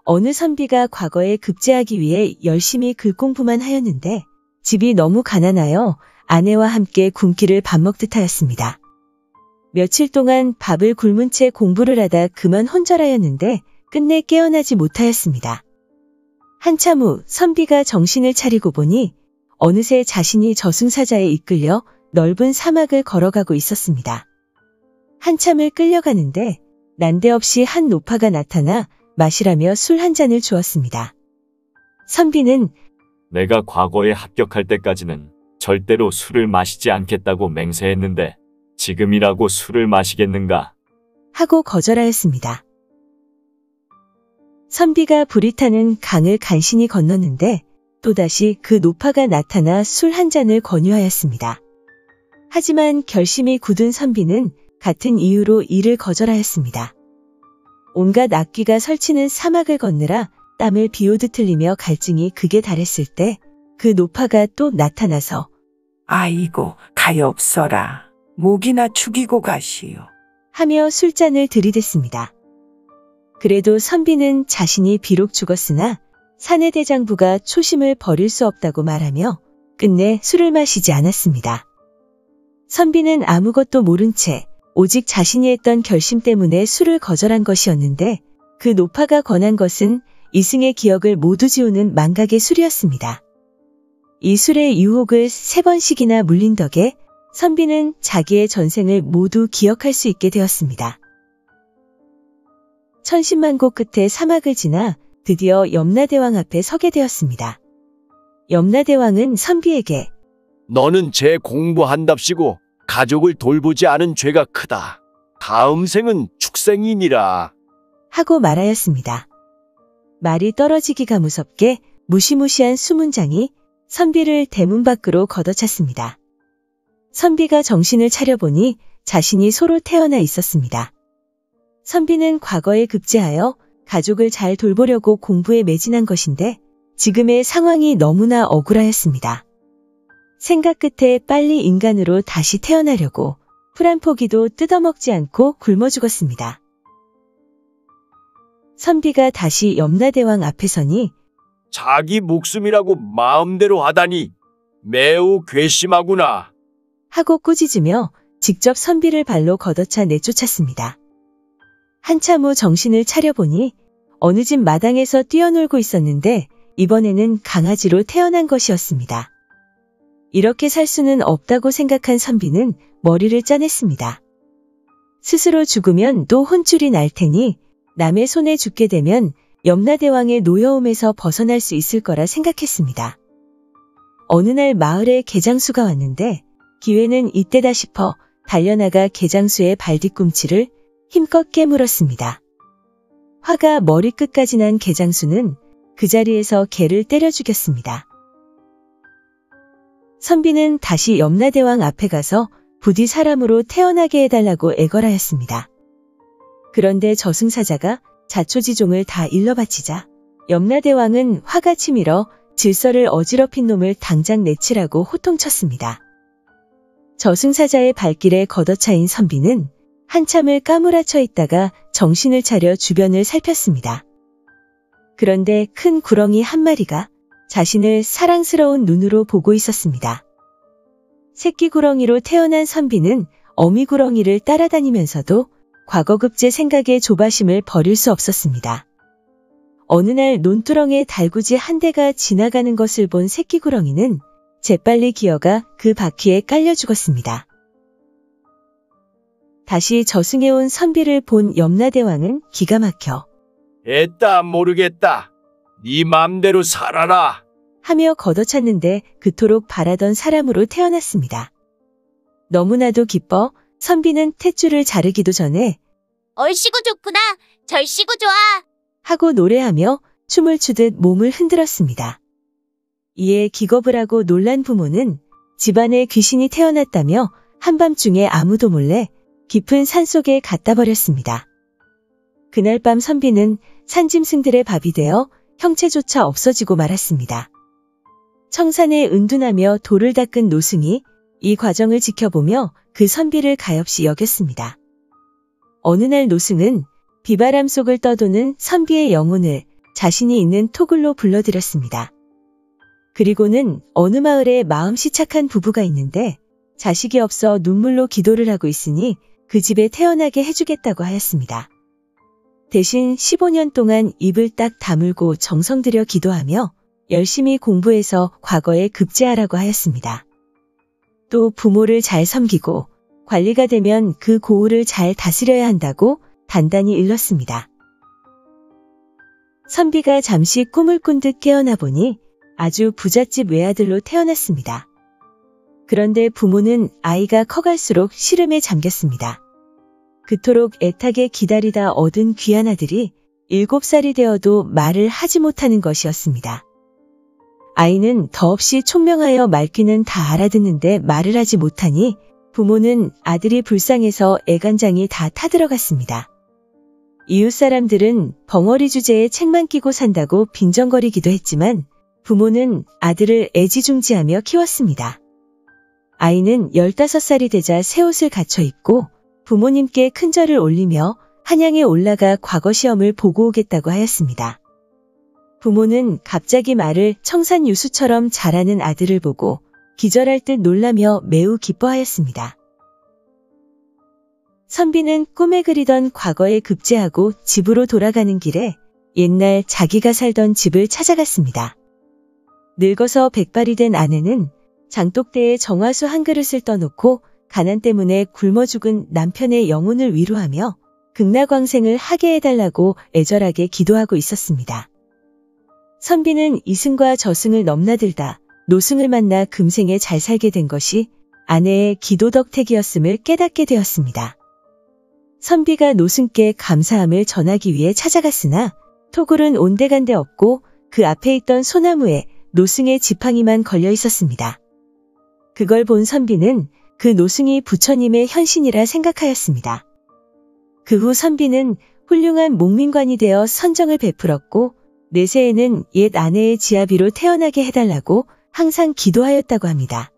어느 선비가 과거에 급제하기 위해 열심히 글 공부만 하였는데 집이 너무 가난하여 아내와 함께 굶기를 밥 먹듯 하였습니다. 며칠 동안 밥을 굶은 채 공부를 하다 그만 혼절하였는데 끝내 깨어나지 못하였습니다. 한참 후 선비가 정신을 차리고 보니 어느새 자신이 저승사자에 이끌려 넓은 사막을 걸어가고 있었습니다. 한참을 끌려가는데 난데없이 한 노파가 나타나 마시라며 술 한 잔을 주었습니다. 선비는 내가 과거에 합격할 때까지는 절대로 술을 마시지 않겠다고 맹세했는데 지금이라고 술을 마시겠는가? 하고 거절하였습니다. 선비가 불이 타는 강을 간신히 건넜는데 또다시 그 노파가 나타나 술 한 잔을 권유하였습니다. 하지만 결심이 굳은 선비는 같은 이유로 이를 거절하였습니다. 온갖 악귀가 설치는 사막을 건너라 땀을 비오듯 흘리며 갈증이 극에 달했을 때 그 노파가 또 나타나서 아이고 가엾어라. 목이나 죽이고 가시오. 하며 술잔을 들이댔습니다. 그래도 선비는 자신이 비록 죽었으나 사내 대장부가 초심을 버릴 수 없다고 말하며 끝내 술을 마시지 않았습니다. 선비는 아무것도 모른 채 오직 자신이 했던 결심 때문에 술을 거절한 것이었는데 그 노파가 권한 것은 이승의 기억을 모두 지우는 망각의 술이었습니다. 이 술의 유혹을 3번씩이나 물린 덕에 선비는 자기의 전생을 모두 기억할 수 있게 되었습니다. 천신만고 끝에 사막을 지나 드디어 염라대왕 앞에 서게 되었습니다. 염라대왕은 선비에게 너는 제 공부한답시고 가족을 돌보지 않은 죄가 크다. 다음 생은 축생이니라. 하고 말하였습니다. 말이 떨어지기가 무섭게 무시무시한 수문장이 선비를 대문 밖으로 걷어찼습니다. 선비가 정신을 차려보니 자신이 소로 태어나 있었습니다. 선비는 과거에 급제하여 가족을 잘 돌보려고 공부에 매진한 것인데 지금의 상황이 너무나 억울하였습니다. 생각 끝에 빨리 인간으로 다시 태어나려고 풀 한 포기도 뜯어먹지 않고 굶어 죽었습니다. 선비가 다시 염라대왕 앞에 서니 자기 목숨이라고 마음대로 하다니 매우 괘씸하구나. 하고 꾸짖으며 직접 선비를 발로 걷어차 내쫓았습니다. 한참 후 정신을 차려보니 어느 집 마당에서 뛰어놀고 있었는데 이번에는 강아지로 태어난 것이었습니다. 이렇게 살 수는 없다고 생각한 선비는 머리를 짜냈습니다. 스스로 죽으면 또 혼쭐이 날 테니 남의 손에 죽게 되면 염라대왕의 노여움에서 벗어날 수 있을 거라 생각했습니다. 어느 날 마을에 개장수가 왔는데 기회는 이때다 싶어 달려나가 개장수의 발뒤꿈치를 힘껏 깨물었습니다. 화가 머리끝까지 난 개장수는 그 자리에서 개를 때려 죽였습니다. 선비는 다시 염라대왕 앞에 가서 부디 사람으로 태어나게 해달라고 애걸하였습니다. 그런데 저승사자가 자초지종을 다 일러바치자 염라대왕은 화가 치밀어 질서를 어지럽힌 놈을 당장 내치라고 호통쳤습니다. 저승사자의 발길에 걷어차인 선비는 한참을 까무라쳐 있다가 정신을 차려 주변을 살폈습니다. 그런데 큰 구렁이 한 마리가 자신을 사랑스러운 눈으로 보고 있었습니다. 새끼 구렁이로 태어난 선비는 어미 구렁이를 따라다니면서도 과거급제 생각의 조바심을 버릴 수 없었습니다. 어느 날 논두렁에 달구지 한 대가 지나가는 것을 본 새끼 구렁이는 재빨리 기어가 그 바퀴에 깔려 죽었습니다. 다시 저승해온 선비를 본 염라대왕은 기가 막혀 애따 모르겠다. 네 맘대로 살아라. 하며 걷어찼는데 그토록 바라던 사람으로 태어났습니다. 너무나도 기뻐 선비는 탯줄을 자르기도 전에 얼씨구 좋구나. 절씨구 좋아. 하고 노래하며 춤을 추듯 몸을 흔들었습니다. 이에 기겁을 하고 놀란 부모는 집안에 귀신이 태어났다며 한밤중에 아무도 몰래 깊은 산속에 갖다 버렸습니다. 그날 밤 선비는 산짐승들의 밥이 되어 형체조차 없어지고 말았습니다. 청산에 은둔하며 돌을 닦은 노승이 이 과정을 지켜보며 그 선비를 가엾이 여겼습니다. 어느 날 노승은 비바람 속을 떠도는 선비의 영혼을 자신이 있는 토굴로 불러들였습니다. 그리고는 어느 마을에 마음씨 착한 부부가 있는데 자식이 없어 눈물로 기도를 하고 있으니 그 집에 태어나게 해주겠다고 하였습니다. 대신 15년 동안 입을 딱 다물고 정성 들여 기도하며 열심히 공부해서 과거에 급제하라고 하였습니다. 또 부모를 잘 섬기고 관리가 되면 그 고을을 잘 다스려야 한다고 단단히 일렀습니다. 선비가 잠시 꿈을 꾼 듯 깨어나 보니 아주 부잣집 외아들로 태어났습니다. 그런데 부모는 아이가 커갈수록 시름에 잠겼습니다. 그토록 애타게 기다리다 얻은 귀한 아들이 7살이 되어도 말을 하지 못하는 것이었습니다. 아이는 더없이 총명하여 말귀는 다 알아듣는데 말을 하지 못하니 부모는 아들이 불쌍해서 애간장이 다 타들어갔습니다. 이웃 사람들은 벙어리 주제에 책만 끼고 산다고 빈정거리기도 했지만 부모는 아들을 애지중지하며 키웠습니다. 아이는 15살이 되자 새 옷을 갖춰 입고 부모님께 큰 절을 올리며 한양에 올라가 과거 시험을 보고 오겠다고 하였습니다. 부모는 갑자기 말을 청산유수처럼 잘하는 아들을 보고 기절할 듯 놀라며 매우 기뻐하였습니다. 선비는 꿈에 그리던 과거에 급제하고 집으로 돌아가는 길에 옛날 자기가 살던 집을 찾아갔습니다. 늙어서 백발이 된 아내는 장독대에 정화수 한 그릇을 떠놓고 가난 때문에 굶어 죽은 남편의 영혼을 위로하며 극락왕생을 하게 해달라고 애절하게 기도하고 있었습니다. 선비는 이승과 저승을 넘나들다 노승을 만나 금생에 잘 살게 된 것이 아내의 기도 덕택이었음을 깨닫게 되었습니다. 선비가 노승께 감사함을 전하기 위해 찾아갔으나 토굴은 온데간데 없고 그 앞에 있던 소나무에 노승의 지팡이만 걸려 있었습니다. 그걸 본 선비는 그 노승이 부처님의 현신이라 생각하였습니다. 그 후 선비는 훌륭한 목민관이 되어 선정을 베풀었고 내세에는 옛 아내의 지아비로 태어나게 해달라고 항상 기도하였다고 합니다.